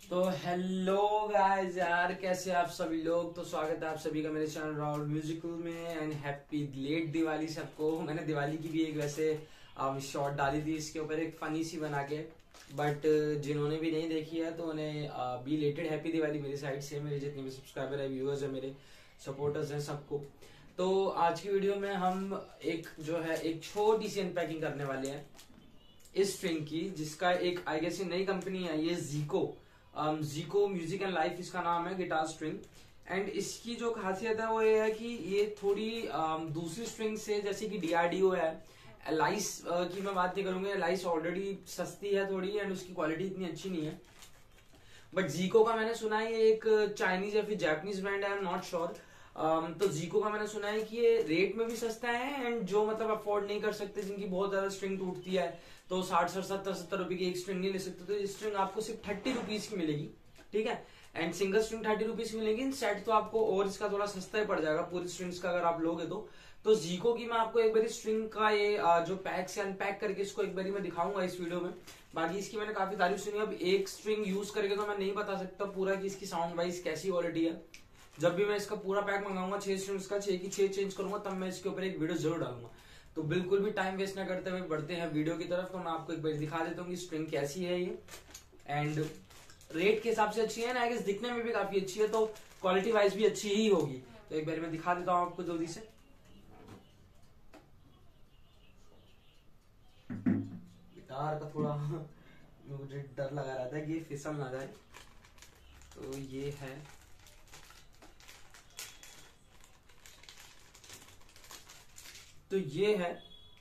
तो hello guys यार, कैसे आप सभी लोग। तो स्वागत है आप सभी का मेरे चैनल राहुल म्यूजिकल में एंड हैप्पी लेट दिवाली सबको। मैंने दिवाली की भी एक वैसे शॉर्ट डाली थी इसके ऊपर, एक फनी सी बना के, बट जिन्होंने भी नहीं देखी है तो उन्हें बी लेटेड हैप्पी दिवाली मेरी साइड से। मेरे जितने भी सब्सक्राइबर है, व्यूअर्स है, मेरे सपोर्टर्स हैं, सबको। तो आज की वीडियो में हम एक छोटी सी अनपैकिंग करने वाले हैं इस स्ट्रिंग की, जिसका एक आई गेस नई कंपनी है, ये जीको म्यूजिक एंड लाइफ इसका नाम है, गिटार स्ट्रिंग। एंड इसकी जो खासियत है वो ये है कि ये थोड़ी दूसरी स्ट्रिंग से, जैसे कि डीआरडीओ है, एलाइस की मैं बात नहीं करूंगा। एलाइस ऑलरेडी सस्ती है थोड़ी एंड उसकी क्वालिटी इतनी अच्छी नहीं है। बट जीको का मैंने सुना है ये एक चाइनीज या फिर जापानीज ब्रांड है, आई एम नॉट श्योर। तो जीको का मैंने सुना है कि ये रेट में भी सस्ता है एंड जो मतलब अफोर्ड नहीं कर सकते, जिनकी बहुत ज्यादा स्ट्रिंग टूटती है, तो 60-70 रुपए की एक स्ट्रिंग नहीं ले सकते, तो ये स्ट्रिंग आपको सिर्फ 30 रुपीज की मिलेगी। ठीक है, एंड सिंगल स्ट्रिंग 30 रुपीज की मिलेगी। सेट तो आपको और इसका थोड़ा सस्ता ही पड़ जाएगा पूरी स्ट्रिंग्स का अगर आप लोगे तो जीको की मैं आपको एक बारी स्ट्रिंग का ये जो पैक से अनपैक करके इसको एक बारी मैं दिखाऊंगा इस वीडियो में। बाकी इसकी मैंने काफी तारीफ सुनी। अब एक स्ट्रिंग यूज करके तो मैं नहीं बता सकता पूरा कि इसकी साउंड वाइज कैसी क्वालिटी है। जब भी मैं इसका पूरा पैक मंगाऊंगा 6 स्ट्रिंग्स का, 6 की 6 चेंज करूंगा, तब मैं इसके ऊपर एक वीडियो जरूर डालूंगा। तो बिल्कुल भी टाइम वेस्ट ना करते हुए बढ़ते हैं वीडियो की तरफ। तो मैं आपको एक बार दिखा देता हूँ कि स्ट्रिंग कैसी है ये, एंड रेट के हिसाब से अच्छी है ना, आई गेस दिखने में भी काफी अच्छी है, तो क्वालिटी वाइज भी अच्छी ही होगी। तो एक बार मैं दिखा देता हूँ आपको जल्दी से। गिटार का थोड़ा मुझे डर लगा रहा था कि ये फिसल ना जाए। तो ये है, तो ये है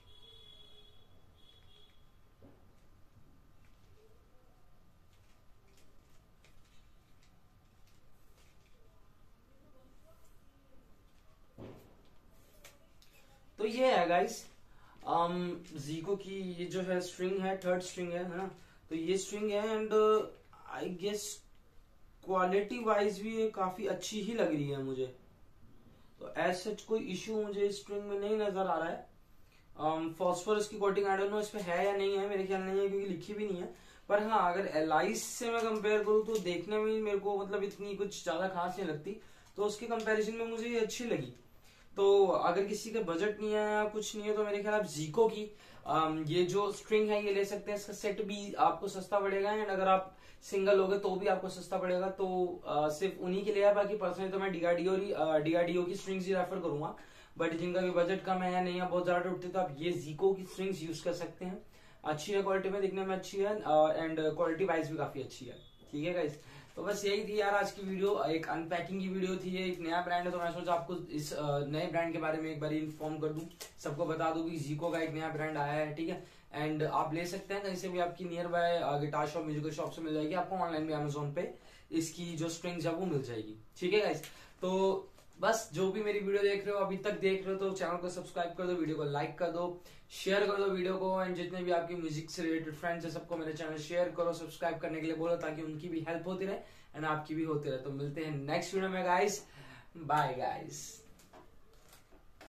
तो ये है गाइस जीको की ये जो है स्ट्रिंग है, थर्ड स्ट्रिंग है ना। तो ये स्ट्रिंग है and I guess quality wise भी ये काफी अच्छी ही लग रही है मुझे। तो एज सच कोई इश्यू मुझे इस स्ट्रिंग में नहीं नजर आ रहा है। फॉस्फोरस की कोटिंग आई डोंट नो इस पे है या नहीं है, मेरे ख्याल नहीं है क्योंकि लिखी भी नहीं है। पर हाँ, अगर एलाइस से मैं कंपेयर करूँ तो देखने में मेरे को मतलब इतनी कुछ ज्यादा खास नहीं लगती, तो उसके कंपैरिजन में मुझे ये अच्छी लगी। तो अगर किसी का बजट नहीं है या कुछ नहीं है तो मेरे ख्याल आप जीको की ये जो स्ट्रिंग है ये ले सकते हैं। इसका सेट भी आपको सस्ता पड़ेगा एंड अगर आप सिंगल लोगे तो भी आपको सस्ता पड़ेगा। तो सिर्फ उन्हीं के लिए है। बाकी पर्सनली तो मैं डीआरडीओ की स्ट्रिंग्स ही रेफर करूंगा। बट जिनका भी बजट कम है या नहीं है, बहुत ज्यादा टूटते, तो आप ये जीको की स्ट्रिंग्स यूज कर सकते हैं। अच्छी है क्वालिटी में, दिखने में अच्छी है एंड क्वालिटी वाइज भी काफी अच्छी है। ठीक है गाइस, तो बस यही थी यार आज की वीडियो, एक अनपैकिंग की वीडियो थी। ये एक नया ब्रांड है तो मैं सोचा आपको इस नए ब्रांड के बारे में एक बार इन्फॉर्म कर दूं, सबको बता दूं कि जीको का एक नया ब्रांड आया है। ठीक है, एंड आप ले सकते हैं कहीं से भी, आपकी nearby guitar shop, musical shop से मिल जाएगी आपको। ऑनलाइन भी अमेजोन पे इसकी जो स्ट्रिंग्स है वो मिल जाएगी। ठीक है गाइस, तो बस जो भी मेरी वीडियो देख रहे हो, अभी तक देख रहे हो, तो चैनल को सब्सक्राइब कर दो, वीडियो को लाइक कर दो, शेयर कर दो वीडियो को, एंड जितने भी आपके म्यूजिक से रिलेटेड फ्रेंड्स है सबको मेरे चैनल शेयर करो, सब्सक्राइब करने के लिए बोलो, ताकि उनकी भी हेल्प होती रहे एंड आपकी भी होती रहे। तो मिलते हैं नेक्स्ट वीडियो में गाइस, बाय गाइस।